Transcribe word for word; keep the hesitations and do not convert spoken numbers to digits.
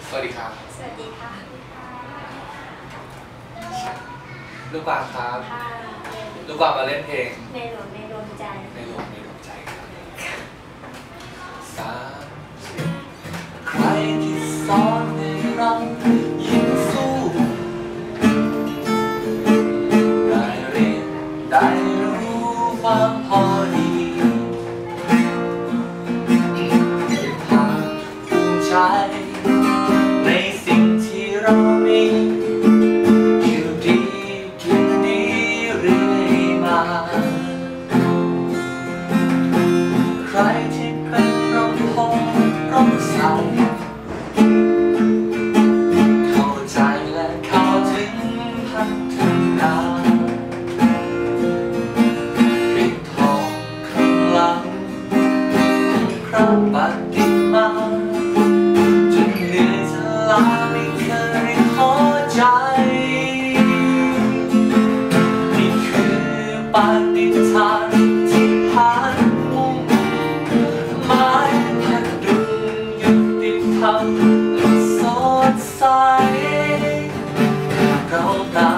สวัสดีครับสวัสดีค่ะลูกกวางครับค่ะลูกกวางมาเล่นเพลงในหลวงในดวงใจในหลวงในดวงใจครับสามใครที่สอนให้เรายิ่งสู้ได้เรียนได้รู้ความพอดีเป็นภาคภูมิใจในสิ่งที่เรามีอยู่ดีกินดีเรื่อยมาใครที่เป็นร่มโพร่มใสเข้าใจและเข้าถึงพัฒนาปิดทองข้างหลังพระปฏิมาจนเหนื่อยจะลาไม่เคยท้อใจนี่คือปฏิฐานที่ผ่านมุ่งหมายพันดุลยุติธรรมสดใสเราต่าง